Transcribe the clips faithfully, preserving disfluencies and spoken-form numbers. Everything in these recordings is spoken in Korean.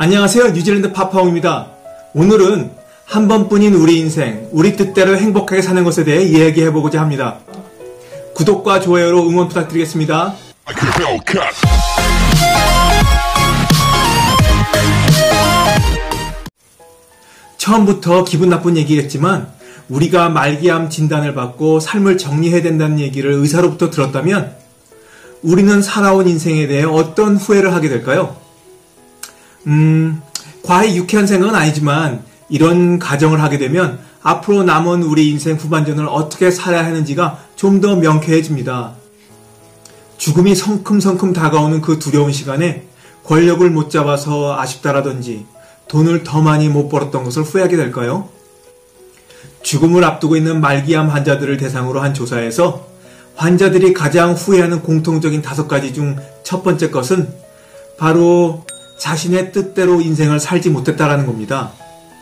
안녕하세요. 뉴질랜드 파파옹입니다. 오늘은 한 번뿐인 우리 인생, 우리 뜻대로 행복하게 사는 것에 대해 이야기해보고자 합니다. 구독과 좋아요로 응원 부탁드리겠습니다. 처음부터 기분 나쁜 얘기겠지만 우리가 말기암 진단을 받고 삶을 정리해야 된다는 얘기를 의사로부터 들었다면 우리는 살아온 인생에 대해 어떤 후회를 하게 될까요? 음, 과히 유쾌한 생각은 아니지만 이런 가정을 하게 되면 앞으로 남은 우리 인생 후반전을 어떻게 살아야 하는지가 좀 더 명쾌해집니다. 죽음이 성큼성큼 다가오는 그 두려운 시간에 권력을 못 잡아서 아쉽다라든지 돈을 더 많이 못 벌었던 것을 후회하게 될까요? 죽음을 앞두고 있는 말기암 환자들을 대상으로 한 조사에서 환자들이 가장 후회하는 공통적인 다섯 가지 중 첫 번째 것은 바로 자신의 뜻대로 인생을 살지 못했다라는 겁니다.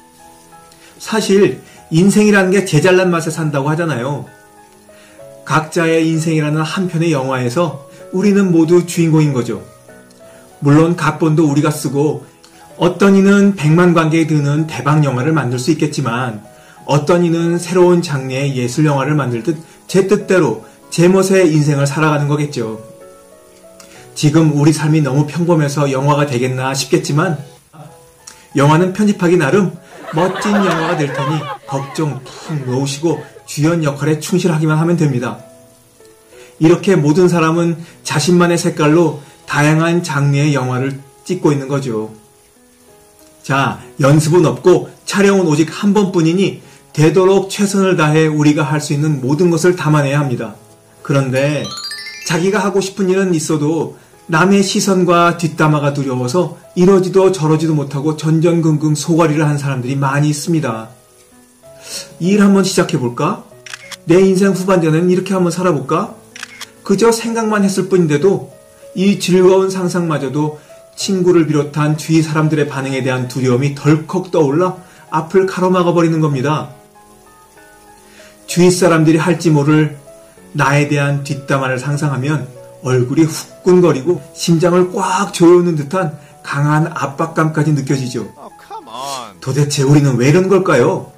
사실 인생이라는 게 제 잘난 맛에 산다고 하잖아요. 각자의 인생이라는 한 편의 영화에서 우리는 모두 주인공인 거죠. 물론 각본도 우리가 쓰고 어떤 이는 백만 관객이 드는 대박 영화를 만들 수 있겠지만 어떤 이는 새로운 장르의 예술 영화를 만들듯 제 뜻대로 제 멋의 인생을 살아가는 거겠죠. 지금 우리 삶이 너무 평범해서 영화가 되겠나 싶겠지만 영화는 편집하기 나름 멋진 영화가 될 테니 걱정 푹 놓으시고 주연 역할에 충실하기만 하면 됩니다. 이렇게 모든 사람은 자신만의 색깔로 다양한 장르의 영화를 찍고 있는 거죠. 자, 연습은 없고 촬영은 오직 한 번뿐이니 되도록 최선을 다해 우리가 할 수 있는 모든 것을 담아내야 합니다. 그런데 자기가 하고 싶은 일은 있어도 남의 시선과 뒷담화가 두려워서 이러지도 저러지도 못하고 전전긍긍 소가리를 하는 사람들이 많이 있습니다. 이 일 한번 시작해볼까? 내 인생 후반전에는 이렇게 한번 살아볼까? 그저 생각만 했을 뿐인데도 이 즐거운 상상마저도 친구를 비롯한 주위 사람들의 반응에 대한 두려움이 덜컥 떠올라 앞을 가로막아버리는 겁니다. 주위 사람들이 할지 모를 나에 대한 뒷담화를 상상하면 얼굴이 후끈거리고 심장을 꽉 조여오는 듯한 강한 압박감까지 느껴지죠. 도대체 우리는 왜 이런 걸까요?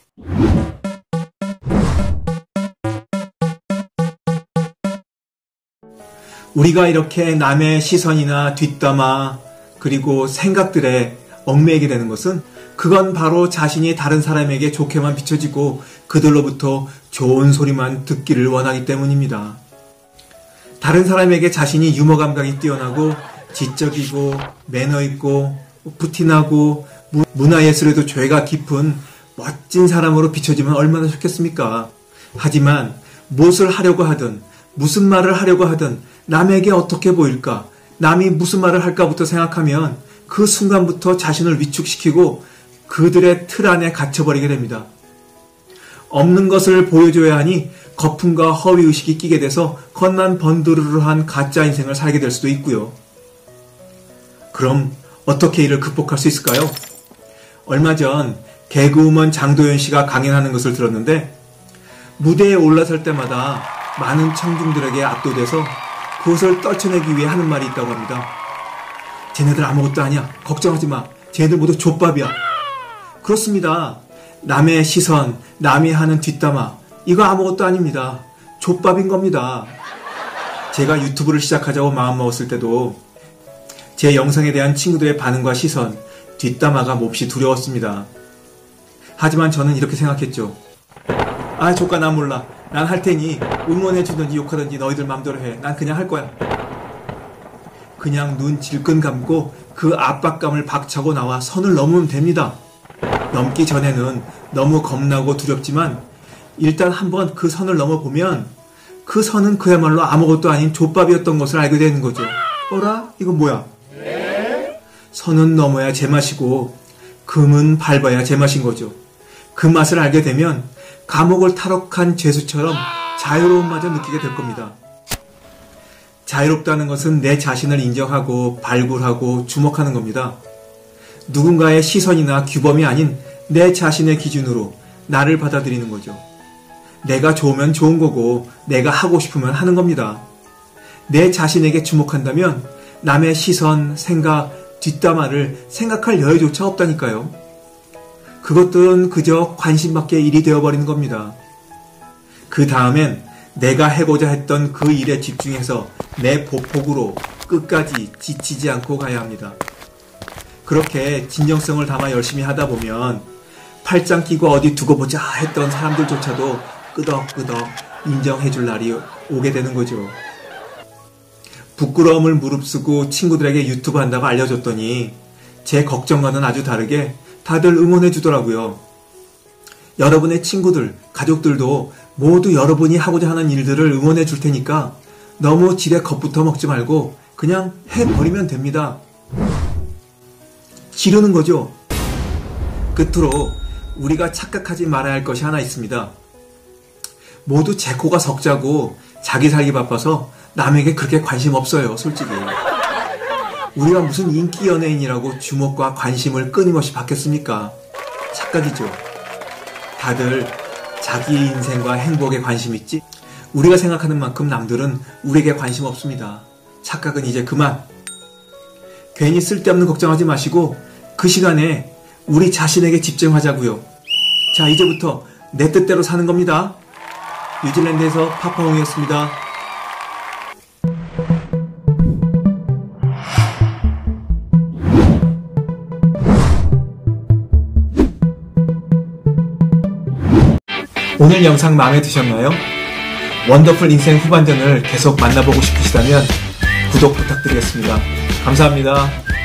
우리가 이렇게 남의 시선이나 뒷담화 그리고 생각들에 얽매이게 되는 것은 그건 바로 자신이 다른 사람에게 좋게만 비춰지고 그들로부터 좋은 소리만 듣기를 원하기 때문입니다. 다른 사람에게 자신이 유머 감각이 뛰어나고 지적이고 매너있고 부티나고 문화예술에도 죄가 깊은 멋진 사람으로 비춰지면 얼마나 좋겠습니까? 하지만 무엇을 하려고 하든 무슨 말을 하려고 하든 남에게 어떻게 보일까? 남이 무슨 말을 할까부터 생각하면 그 순간부터 자신을 위축시키고 그들의 틀 안에 갇혀버리게 됩니다. 없는 것을 보여줘야 하니 거품과 허위의식이 끼게 돼서 겉만 번드르르한 가짜 인생을 살게 될 수도 있고요. 그럼 어떻게 이를 극복할 수 있을까요? 얼마 전 개그우먼 장도연 씨가 강연하는 것을 들었는데 무대에 올라설 때마다 많은 청중들에게 압도돼서 그것을 떨쳐내기 위해 하는 말이 있다고 합니다. 쟤네들 아무것도 아니야. 걱정하지 마. 쟤네들 모두 족밥이야. 그렇습니다. 남의 시선, 남이 하는 뒷담화 이거 아무것도 아닙니다. 족밥인 겁니다. 제가 유튜브를 시작하자고 마음먹었을 때도 제 영상에 대한 친구들의 반응과 시선, 뒷담화가 몹시 두려웠습니다. 하지만 저는 이렇게 생각했죠. 아, 조카 난 몰라. 난 할 테니 응원해주든지 욕하든지 너희들 맘대로 해. 난 그냥 할 거야. 그냥 눈 질끈 감고 그 압박감을 박차고 나와 선을 넘으면 됩니다. 넘기 전에는 너무 겁나고 두렵지만 일단 한번 그 선을 넘어보면 그 선은 그야말로 아무것도 아닌 족밥이었던 것을 알게 되는 거죠. 어라? 이건 뭐야? 선은 넘어야 제맛이고 금은 밟아야 제맛인 거죠. 그 맛을 알게 되면 감옥을 탈옥한 죄수처럼 자유로움마저 느끼게 될 겁니다. 자유롭다는 것은 내 자신을 인정하고 발굴하고 주목하는 겁니다. 누군가의 시선이나 규범이 아닌 내 자신의 기준으로 나를 받아들이는 거죠. 내가 좋으면 좋은 거고 내가 하고 싶으면 하는 겁니다. 내 자신에게 주목한다면 남의 시선, 생각, 뒷담화를 생각할 여유조차 없다니까요. 그것들은 그저 관심밖에 일이 되어버리는 겁니다. 그 다음엔 내가 해고자 했던 그 일에 집중해서 내 보폭으로 끝까지 지치지 않고 가야 합니다. 그렇게 진정성을 담아 열심히 하다 보면 팔짱 끼고 어디 두고 보자 했던 사람들조차도 끄덕끄덕 인정해줄 날이 오게 되는 거죠. 부끄러움을 무릅쓰고 친구들에게 유튜브 한다고 알려줬더니 제 걱정과는 아주 다르게 다들 응원해 주더라고요. 여러분의 친구들, 가족들도 모두 여러분이 하고자 하는 일들을 응원해 줄 테니까 너무 지레 겁부터 먹지 말고 그냥 해버리면 됩니다. 지르는 거죠. 끝으로 우리가 착각하지 말아야 할 것이 하나 있습니다. 모두 제 코가 석자고 자기 살기 바빠서 남에게 그렇게 관심 없어요, 솔직히. 우리가 무슨 인기 연예인이라고 주목과 관심을 끊임없이 받겠습니까? 착각이죠. 다들 자기 인생과 행복에 관심 있지? 우리가 생각하는 만큼 남들은 우리에게 관심 없습니다. 착각은 이제 그만. 괜히 쓸데없는 걱정하지 마시고 그 시간에 우리 자신에게 집중하자고요. 자, 이제부터 내 뜻대로 사는 겁니다. 뉴질랜드에서 파파홍이었습니다. 오늘 영상 마음에 드셨나요? 원더풀 인생 후반전을 계속 만나보고 싶으시다면 구독 부탁드리겠습니다. 감사합니다.